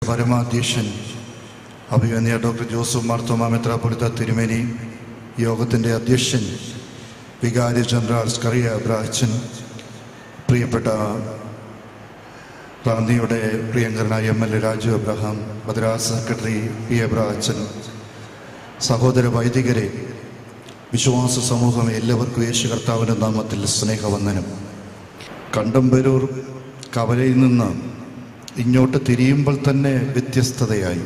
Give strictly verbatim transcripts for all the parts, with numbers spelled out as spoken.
പരമാധ്യക്ഷൻ അഭിമന്യ doctor Joseph Marthoma മെത്രാപ്പൊലീത്ത തിരുമേനി, യോഗത്തിൻ്റെ അധ്യക്ഷൻ വികാരി ജനറൽ സ്കറിയ ബ്രാച്ചൻ, പ്രിയപ്പെട്ട റാന്നിയുടെ പ്രിയങ്കരനായ M L A Raju Abraham, Madras secretary P A Brachan, സഹോദര വൈദികരെ, വിശ്വാസ സമൂഹം, എല്ലാവർക്കും യേശു കർത്താവിൻ്റെ നാമത്തിൽ സ്നേഹവന്ദനം. കണ്ടംപേരൂർ കവലയിൽ നിന്ന് ഇങ്ങോട്ട് തിരിയുമ്പോൾ തന്നെ വ്യത്യസ്തതയായി.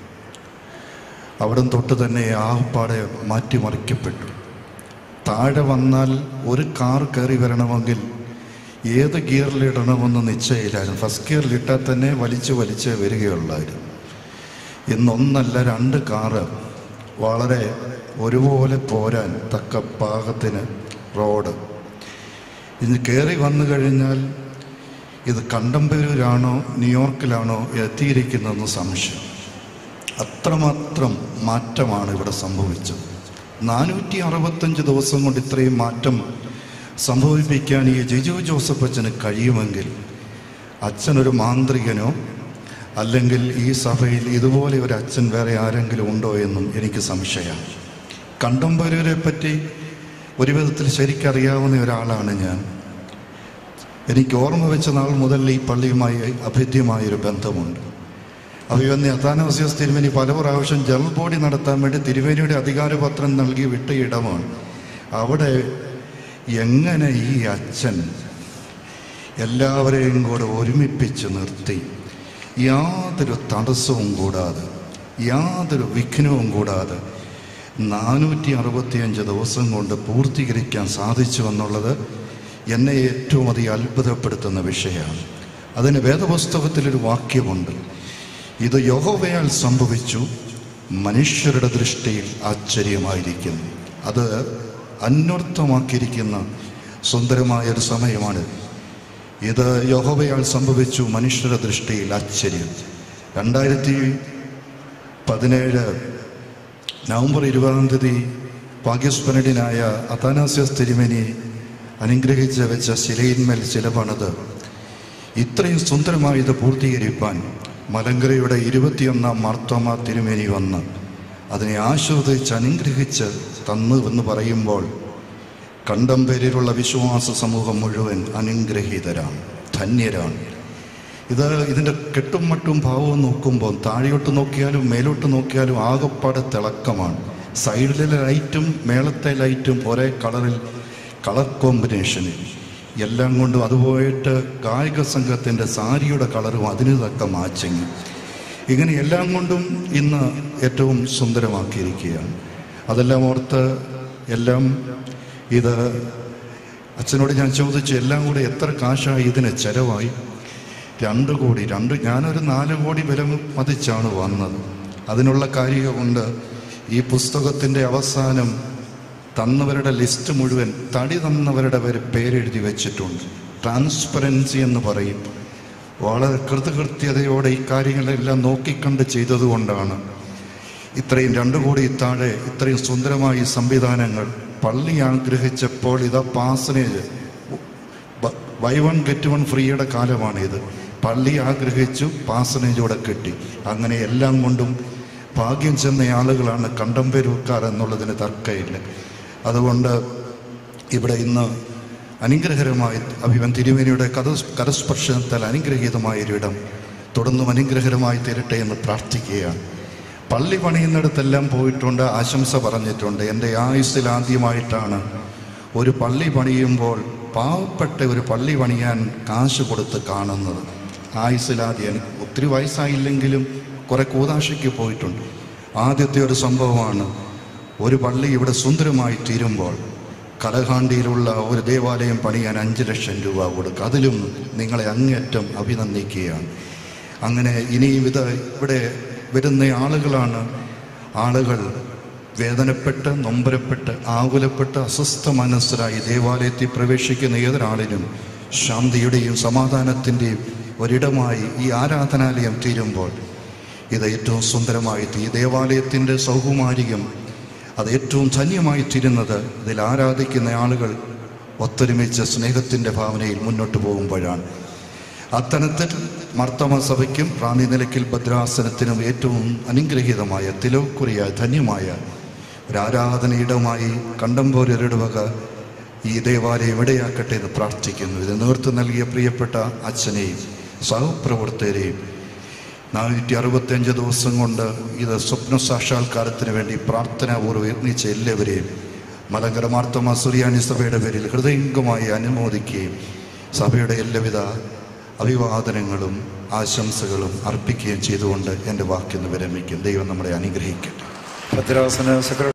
അവിടം തൊട്ട് തന്നെ ആഹ്പാടെ മാറ്റിമറിക്കപ്പെട്ടു. താഴെ വന്നാൽ ഒരു കാർ കയറി വരണമെങ്കിൽ ഏത് ഗിയറിലിടണമെന്ന് നിശ്ചയമില്ലായിരുന്നു. ഫസ്റ്റ് ഗിയറിലിട്ടാൽ തന്നെ വലിച്ച് വലിച്ച് വരികയുള്ളായിരുന്നു. ഇന്നൊന്നല്ല, രണ്ട് കാറ് വളരെ ഒരുപോലെ പോരാൻ തക്ക പാകത്തിന് റോഡ്. ഇന്ന് കയറി വന്നു കഴിഞ്ഞാൽ ഇത് കണ്ടംപേരൂരാണോ ന്യൂയോർക്കിലാണോ എത്തിയിരിക്കുന്നതെന്ന് സംശയം. അത്രമാത്രം മാറ്റമാണ് ഇവിടെ സംഭവിച്ചത്. നാനൂറ്റി അറുപത്തഞ്ച് ദിവസം കൊണ്ട് ഇത്രയും മാറ്റം സംഭവിപ്പിക്കാൻ ഈ ജിജു ജോസഫ് അച്ഛന് കഴിയുമെങ്കിൽ അച്ഛനൊരു മാന്ത്രികനോ അല്ലെങ്കിൽ ഈ സഭയിൽ ഇതുപോലെ ഒരു അച്ഛൻ വേറെ ആരെങ്കിലും ഉണ്ടോ എന്നും എനിക്ക് സംശയമാണ്. കണ്ടംപേരൂരെ പറ്റി ഒരു വിധത്തിൽ ശരിക്കറിയാവുന്ന ഒരാളാണ് ഞാൻ. എനിക്ക് ഓർമ്മ വെച്ച നാൾ മുതൽ ഈ പള്ളിയുമായി അഭേദ്യമായൊരു ബന്ധമുണ്ട്. അഭിമന്യ അത്താനാസിയോസ് തിരുമേനി പല പ്രാവശ്യം ജനറൽ ബോഡി നടത്താൻ വേണ്ടി തിരുമേനിയുടെ അധികാരപത്രം നൽകി വിട്ട ഇടമാണ്. അവിടെ എങ്ങനെ ഈ അച്ഛൻ എല്ലാവരെയും കൂടെ ഒരുമിപ്പിച്ച് നിർത്തി യാതൊരു തടസ്സവും കൂടാതെ, യാതൊരു വിഘ്നവും കൂടാതെ നാനൂറ്റി അറുപത്തിയഞ്ച് ദിവസം കൊണ്ട് പൂർത്തീകരിക്കാൻ സാധിച്ചു എന്നുള്ളത് എന്നെ ഏറ്റവും അധികം അത്ഭുതപ്പെടുത്തുന്ന വിഷയമാണ്. അതിന് വേദപുസ്തകത്തിലൊരു വാക്യമുണ്ട്: ഇത് യഹോവയാൽ സംഭവിച്ചു, മനുഷ്യരുടെ ദൃഷ്ടിയിൽ ആശ്ചര്യമായിരിക്കുന്നു. അത് അന്വർത്ഥമാക്കിയിരിക്കുന്ന സുന്ദരമായൊരു സമയമാണ്. ഇത് യഹോവയാൽ സംഭവിച്ചു, മനുഷ്യരുടെ ദൃഷ്ടിയിൽ ആശ്ചര്യം. രണ്ടായിരത്തി പതിനേഴ് നവംബർ ഇരുപതാം തീയതി ഭാഗ്യസ്മരണീയനായ അത്താനാസിയോസ് തിരുമേനി അനുഗ്രഹിച്ച് വെച്ച ശിലയിന്മേൽ ശില പണിത് ഇത്രയും സുന്ദരമായി ഇത് പൂർത്തീകരിപ്പാൻ മലങ്കരയുടെ ഇരുപത്തിയൊന്നാം മാർത്തോമാ തിരുമേനി വന്ന് അതിനെ ആസ്വദിച്ച് അനുഗ്രഹിച്ച് തന്നു എന്ന് പറയുമ്പോൾ കണ്ടംപേരൂരുള്ള വിശ്വാസ സമൂഹം മുഴുവൻ അനുഗ്രഹീതരാണ്, ധന്യരാണ്. ഇത് ഇതിൻ്റെ കെട്ടും മട്ടും ഭാവവും നോക്കുമ്പോൾ താഴെയോട്ട് നോക്കിയാലും മേലോട്ട് നോക്കിയാലും ആകപ്പാടെ തിളക്കമാണ്. സൈഡിലെ ലൈറ്റും മേളത്തെ ലൈറ്റും ഒരേ കളറിൽ, കളർ കോമ്പിനേഷനിൽ എല്ലാം കൊണ്ടും. അതുപോയിട്ട് ഗായക സംഘത്തിൻ്റെ സാരിയുടെ കളറും അതിന് തക്ക മാച്ചിങ്, ഇങ്ങനെ എല്ലാം കൊണ്ടും ഇന്ന് ഏറ്റവും സുന്ദരമാക്കിയിരിക്കുകയാണ്. അതെല്ലാം ഓർത്ത് എല്ലാം ഇത് അച്ഛനോട് ഞാൻ ചോദിച്ചു, എല്ലാം കൂടി എത്ര കാശായി ഇതിന് ചിലവായി? രണ്ട് കോടി രണ്ട് ഞാനൊരു നാല് കോടി വില മതിച്ചാണ് വന്നത്. അതിനുള്ള കാര്യമുണ്ട്. ഈ പുസ്തകത്തിൻ്റെ അവസാനം തന്നവരുടെ ലിസ്റ്റ് മുഴുവൻ തടി തന്നവരുടെ പേര് പേരെഴുതി വെച്ചിട്ടുണ്ട്. ട്രാൻസ്പെറൻസി എന്ന് പറയും. വളരെ കൃതകൃത്യതയോടെ ഈ കാര്യങ്ങളെല്ലാം നോക്കിക്കണ്ട് ചെയ്തതുകൊണ്ടാണ് ഇത്രയും രണ്ടു കോടി താഴെ ഇത്രയും സുന്ദരമായി സംവിധാനങ്ങൾ. പള്ളി ആഗ്രഹിച്ചപ്പോൾ ഇതാ parsonage buy one get one ഫ്രീയുടെ കാലമാണിത്. പള്ളി ആഗ്രഹിച്ചു, പാസനേജോടെ കിട്ടി. അങ്ങനെ എല്ലാം കൊണ്ടും ഭാഗ്യം ചെന്ന ആളുകളാണ് കണ്ടംപേരൂർക്കാർ എന്നുള്ളതിന് തർക്കമില്ല. അതുകൊണ്ട് ഇവിടെ ഇന്ന് അനുഗ്രഹരമായി അഭിമന്യ തിരുമേനിയുടെ കഥ കരസ്പർശനത്താൽ അനുഗ്രഹീതമായൊരിടം തുടർന്നും അനുഗ്രഹരമായി തീരട്ടെ എന്ന് പ്രാർത്ഥിക്കുകയാണ്. പള്ളി പണിയുന്നിടത്തെല്ലാം പോയിട്ടുണ്ട്, ആശംസ പറഞ്ഞിട്ടുണ്ട്. എൻ്റെ ആയുസ്സിൽ ആദ്യമായിട്ടാണ് ഒരു പള്ളി പണിയുമ്പോൾ പാവപ്പെട്ട ഒരു പള്ളി പണിയാൻ കാശ് കൊടുത്ത് കാണുന്നത്. ആയുസ്സിലാദ്യം. എനിക്ക് ഒത്തിരി വയസ്സായില്ലെങ്കിലും കുറെ കൂതാശയ്ക്ക് പോയിട്ടുണ്ട്. ആദ്യത്തെ ഒരു സംഭവമാണ്. ഒരു പള്ളി ഇവിടെ സുന്ദരമായി തീരുമ്പോൾ കലഹാണ്ടിയിലുള്ള ഒരു ദേവാലയം പണിയാൻ അഞ്ച് ലക്ഷം രൂപ കൊടുക്കുക. അതിലും നിങ്ങളെ അങ്ങേറ്റം അഭിനന്ദിക്കുകയാണ്. അങ്ങനെ ഇനിയും ഇത് ഇവിടെ വരുന്ന ആളുകളാണ് ആളുകൾ വേദനപ്പെട്ട്, നൊമ്പരപ്പെട്ട്, ആകുലപ്പെട്ട്, അസ്വസ്ഥ മനസ്സരായി ദേവാലയത്തിൽ പ്രവേശിക്കുന്ന ഏതൊരാളിനും ശാന്തിയുടെയും സമാധാനത്തിൻ്റെയും ഒരിടമായി ഈ ആരാധനാലയം തീരുമ്പോൾ ഇത് ഏറ്റവും സുന്ദരമായി ഈ ദേവാലയത്തിൻ്റെ സൗകുമാരികം അത് ഏറ്റവും ധന്യമായി തീരുന്നത് ഇതിൽ ആരാധിക്കുന്ന ആളുകൾ ഒത്തൊരുമിച്ച് സ്നേഹത്തിൻ്റെ ഭാവനയിൽ മുന്നോട്ട് പോകുമ്പോഴാണ്. അത്തരത്തിൽ മാർത്തോമ സഭയ്ക്കും റാന്നി നിലയ്ക്കൽ ഭദ്രാസനത്തിനും ഏറ്റവും അനുഗ്രഹീതമായ തിലോക്കുറിയ ധന്യമായ ഒരു ആരാധനയിടമായി കണ്ടമ്പോരിടവക ഈ ദേവാലയം ഇടയാക്കട്ടെ എന്ന് പ്രാർത്ഥിക്കുന്നു. ഇത് നേതൃത്വം നൽകിയ പ്രിയപ്പെട്ട അച്ഛനെയും സഹപ്രവർത്തകരെയും നാനൂറ്റി അറുപത്തിയഞ്ച് ദിവസം കൊണ്ട് ഇത് സ്വപ്ന സാക്ഷാത്കാരത്തിന് വേണ്ടി പ്രാർത്ഥനാപൂർവ്വം യത്നിച്ച എല്ലാവരെയും മലങ്കര മാർത്തോമ സുറിയാനി സഭയുടെ പേരിൽ ഹൃദയംഗമായി അനുമോദിക്കുകയും സഭയുടെ എല്ലാവിധ അഭിവാദനങ്ങളും ആശംസകളും അർപ്പിക്കുകയും ചെയ്തുകൊണ്ട് എൻ്റെ വാക്കിന്ന് വിരമിക്കും. ദൈവം നമ്മളെ അനുഗ്രഹിക്കട്ടെ. ഭദ്രാസന സെക്രട്ടറി